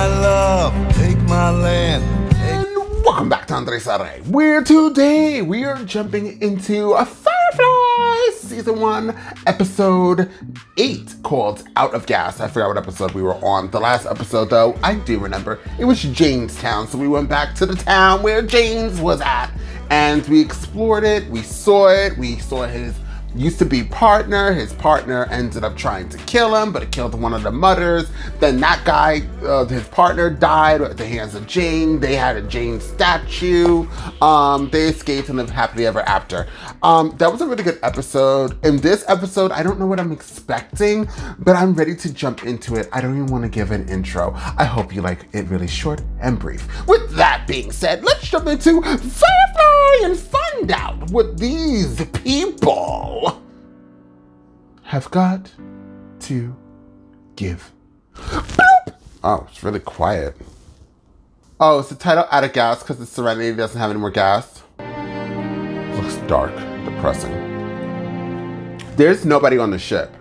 my love, take my land. Welcome back to Andres Arre, where today we are jumping into a Firefly Season 1, Episode 8, called Out of Gas. I forgot what episode we were on. The last episode, though, I do remember. It was Janestown, so we went back to the town where James was at. And we explored it, we saw his used-to-be partner. His partner ended up trying to kill him, but it killed one of the Mudders. Then that guy, his partner, died at the hands of Jane. They had a Jane statue. They escaped and lived happily ever after. That was a really good episode. In this episode, I don't know what I'm expecting, but I'm ready to jump into it. I don't even want to give an intro. I hope you like it really short and brief. With that being said, let's jump into Firefly and find out what these people have got to give. Boop. Oh, it's really quiet. Oh, it's the title Out of Gas because the Serenity doesn't have any more gas. Looks dark, depressing. There's nobody on the ship.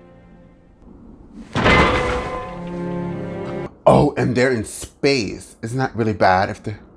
Oh, and they're in space. Isn't that really bad if they're...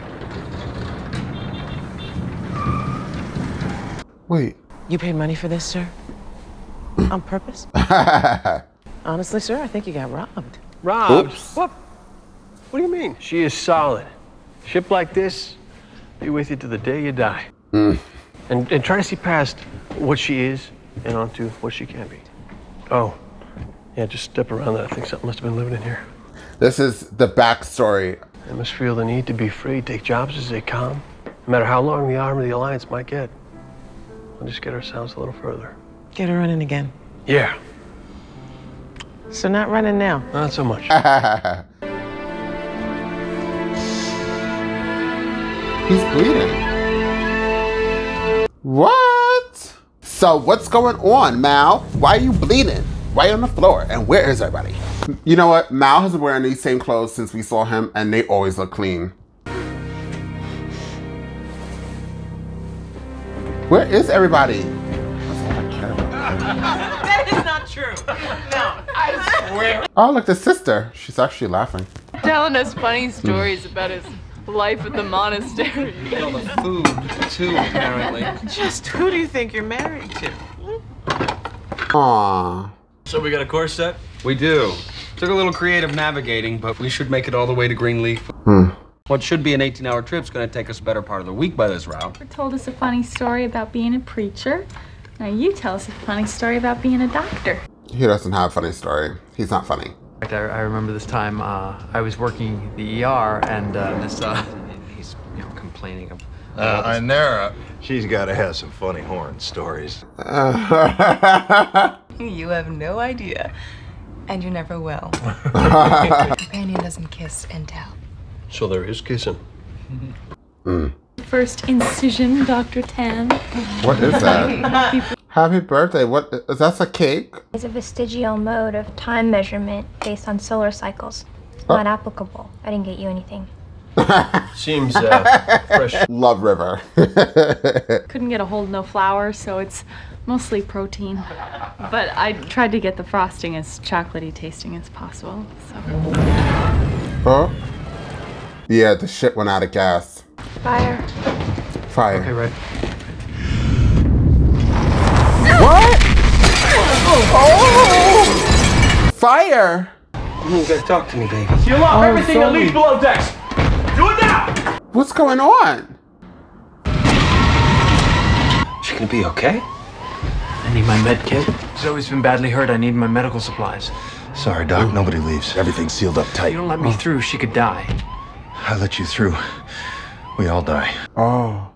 Wait. You paid money for this, sir? On purpose? Honestly, sir, I think you got robbed. Robbed? Oops. What? What do you mean? She is solid. A ship like this, be with you to the day you die. And try to see past what she is and onto what she can be. Oh, yeah, just step around that. I think something must have been living in here. This is the backstory. They must feel the need to be free, take jobs as they come, no matter how long the arm of the Alliance might get. We'll just get ourselves a little further. Get her running again. Yeah, So not running now. not so much. He's bleeding. What? So what's going on, Mal? Why are you bleeding? Why are you on the floor? And where is everybody? You know what? Mal has been wearing these same clothes since we saw him, and they always look clean. Where is everybody? That's all I care about. That is not true. No, I swear. Oh, look, the sister. She's actually laughing. Telling us funny stories about his life at the monastery. All the food, too, apparently. Just who do you think you're married to? Aww. So we got a course set? We do. Took a little creative navigating, but we should make it all the way to Greenleaf. What should be an 18-hour trip's gonna take us a better part of the week by this route. Told us a funny story about being a preacher. Now you tell us a funny story about being a doctor. He doesn't have a funny story. He's not funny. In fact, I remember this time I was working the ER and He's, complaining of... Inara, she's got to have some funny horn stories. You have no idea, and you never will. Companion doesn't kiss and tell. So there is kissing. First incision, Dr. Tan. What is that? Happy birthday. What is that? A cake? Is a vestigial mode of time measurement based on solar cycles. Not applicable. I didn't get you anything. Seems fresh. Love River. Couldn't get a hold of no flour, so it's mostly protein. But I tried to get the frosting as chocolatey tasting as possible, so. Huh? Yeah, the ship went out of gas. Fire. Fire. Okay, right. What? Oh! Fire! You gotta talk to me, baby. Seal off everything that leaves below decks. Do it now! What's going on? She gonna be okay? I need my med kit. Zoe's been badly hurt. I need my medical supplies. Sorry, Doc, nobody leaves. Everything's sealed up tight. You don't let me through, she could die. I let you through. We all die. Oh.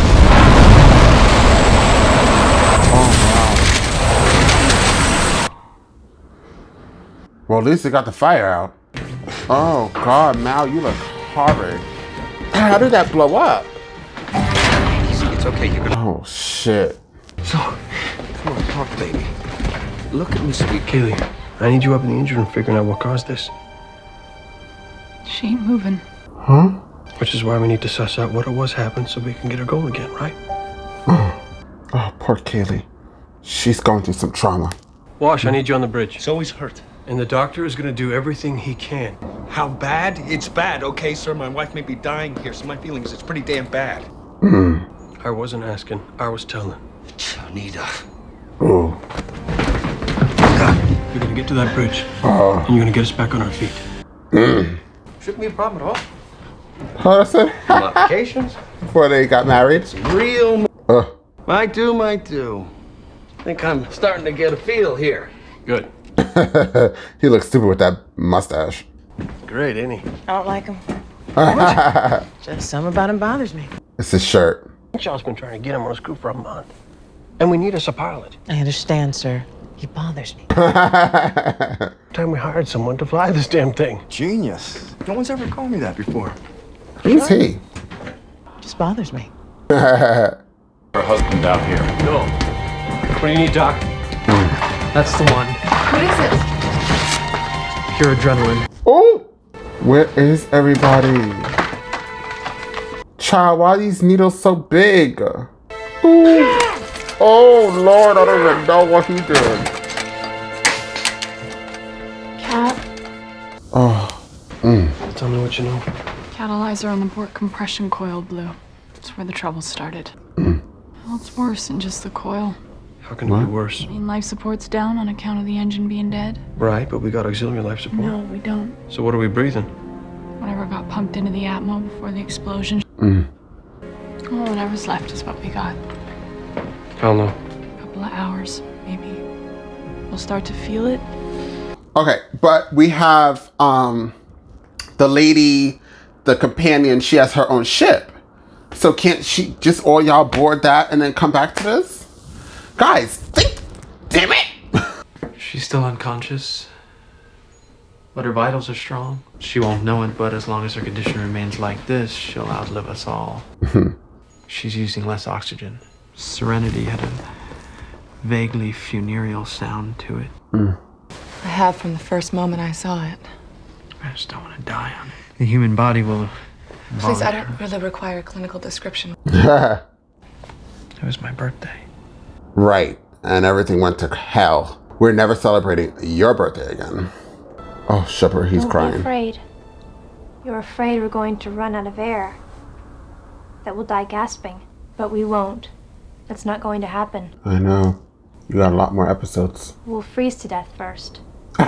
Well, at least they got the fire out. Oh, God, Mal, you look horrid. How did that blow up? It's okay, you're gonna... Oh, shit. So, come on, talk, baby. Look at me, sweet Kaylee. I need you up in the engine room figuring out what caused this. She ain't moving. Huh? Which is why we need to suss out what it was happened so we can get her going again, right? Oh, poor Kaylee. She's going through some trauma. Wash, I need you on the bridge. Zoe's hurt. And the doctor is going to do everything he can. How bad? It's bad, okay, sir? My wife may be dying here, so my feeling is it's pretty damn bad. I wasn't asking, I was telling. Anita. Oh. You're going to get to that bridge, and you're going to get us back on our feet. Shouldn't be a problem at all. How does it? Modifications? Before they got married? Real. Might do. I think I'm starting to get a feel here. Good. He looks stupid with that mustache. Great, ain't he? I don't like him. Just something about him bothers me. It's his shirt. John's been trying to get him on a screw for a month. And we need us a pilot. I understand, sir. He bothers me. Time we hired someone to fly this damn thing. Genius. No one's ever called me that before. Who's he? Just bothers me. Her husband out here. No. What do you need, Doc? That's the one. What is it? Pure adrenaline. Oh! Where is everybody? Child, why are these needles so big? Ooh. Oh, Lord, I don't even know what he did. Cat. Oh. Tell me what you know. Catalyzer on the port compression coil blew. That's where the trouble started. Well, it's worse than just the coil. How can it be worse? I mean, life support's down on account of the engine being dead. Right, but we got auxiliary life support. No, we don't. So what are we breathing? Whatever got pumped into the Atmo before the explosion. Well, whatever's left is what we got. Hell no. A couple of hours, maybe. We'll start to feel it. Okay, but we have the lady, the companion, she has her own ship. So can't she just all y'all board that and then come back to this? Guys, think, damn it! She's still unconscious, but her vitals are strong. She won't know it, but as long as her condition remains like this, she'll outlive us all. She's using less oxygen. Serenity had a vaguely funereal sound to it. I have from the first moment I saw it. I just don't want to die on it. The human body will. Please, I don't really require a clinical description. It was my birthday. Right, and everything went to hell. We're never celebrating your birthday again. Oh, Shepard, he's Don't crying. be afraid. You're afraid we're going to run out of air. That we'll die gasping. But we won't. That's not going to happen. I know. You got a lot more episodes. We'll freeze to death first.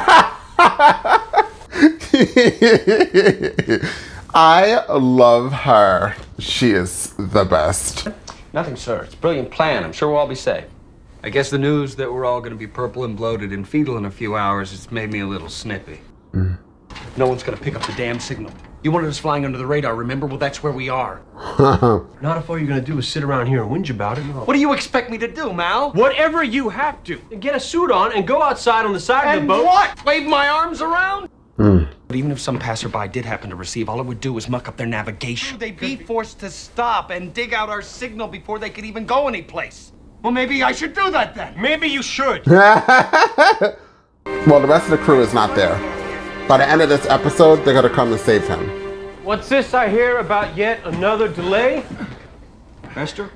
I love her. She is the best. Nothing, sir. It's a brilliant plan. I'm sure we'll all be safe. I guess the news that we're all going to be purple and bloated and fetal in a few hours has made me a little snippy. No one's going to pick up the damn signal. You wanted us flying under the radar, remember? Well, that's where we are. Not if all you're going to do is sit around here and whinge about it. No. What do you expect me to do, Mal? Whatever you have to. Get a suit on and go outside on the side of the boat. What? Wave my arms around? But even if some passerby did happen to receive, all it would do was muck up their navigation. They'd be forced to stop and dig out our signal before they could even go anyplace. Well, maybe I should do that then. Maybe you should. Well, the rest of the crew is not there. By the end of this episode, they're gonna come and save him. What's this I hear about yet another delay? Esther?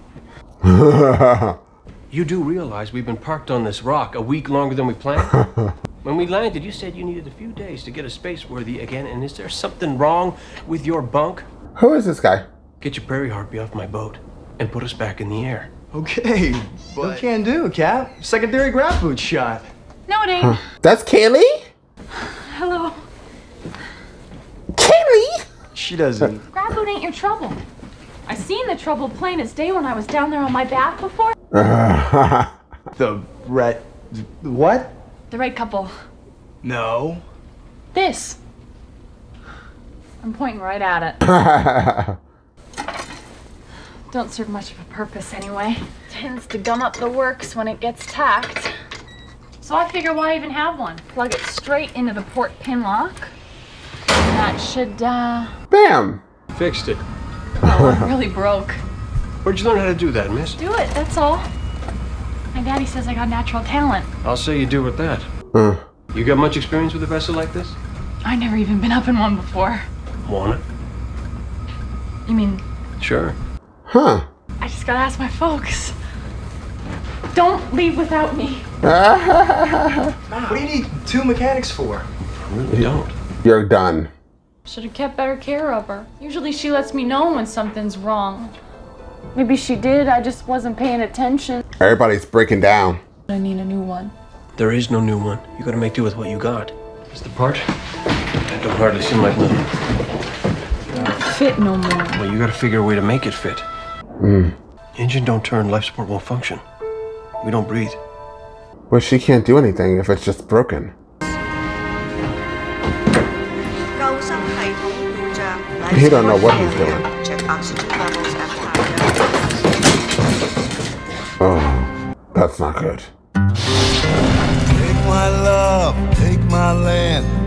You do realize we've been parked on this rock a week longer than we planned? When we landed, you said you needed a few days to get us space-worthy again, and is there something wrong with your bunk? Who is this guy? Get your Prairie Harpy off my boat and put us back in the air. Okay, what can do, Cap? Secondary grab boot shot. No, it ain't. That's Kaylee? Hello. Kaylee? She doesn't. Grab boot ain't your trouble. I seen the trouble plain as day when I was down there on my back before. The red. What? The right couple. No. This. I'm pointing right at it. Don't serve much of a purpose anyway. Tends to gum up the works when it gets tacked. So I figure why even have one? Plug it straight into the port pin lock. That should, Bam! Fixed it. Oh, it really broke. Where'd you learn how to do that, miss? Do it, that's all. My daddy says I got natural talent. I'll say you do with that. You got much experience with a vessel like this? I never even been up in one before. Want it? You mean, Sure. Huh. I just gotta ask my folks. Don't leave without me. What do you need 2 mechanics for? I really don't. You're done. Should have kept better care of her. Usually she lets me know when something's wrong. Maybe she did, I just wasn't paying attention. Everybody's breaking down. I need a new one. There is no new one. You gotta make do with what you got. Is the part? That don't hardly seem like nothing. Fit no more. Well, you gotta figure a way to make it fit. Engine don't turn, life support won't function. We don't breathe. Well, she can't do anything if it's just broken. He don't know what he's doing. Oh, that's not good. Take my love, take my land.